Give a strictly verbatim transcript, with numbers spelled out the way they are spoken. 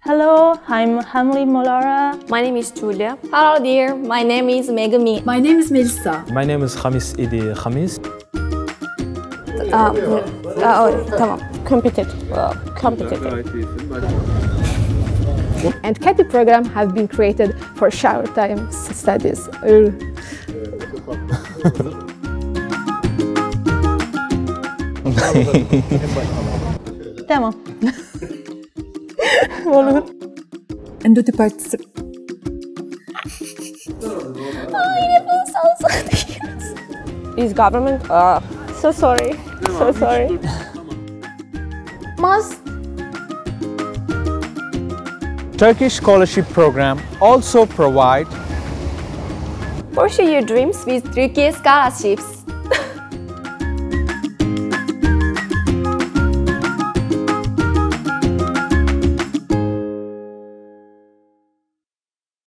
Hello, I'm Hamli Molara. My name is Julia. Hello dear, my name is Megumi. My name is Melissa. My name is Khamis Idi Khamis. Uh, uh, oh, tamam. Competitive. Uh, competitive. And C A T I program have been created for shower time studies. Tamam. Olur. And do the participate. Is government? Uh, so sorry. So sorry. Must. Turkish Scholarship Program also provide Pursue your dreams with Türkiye Scholarships.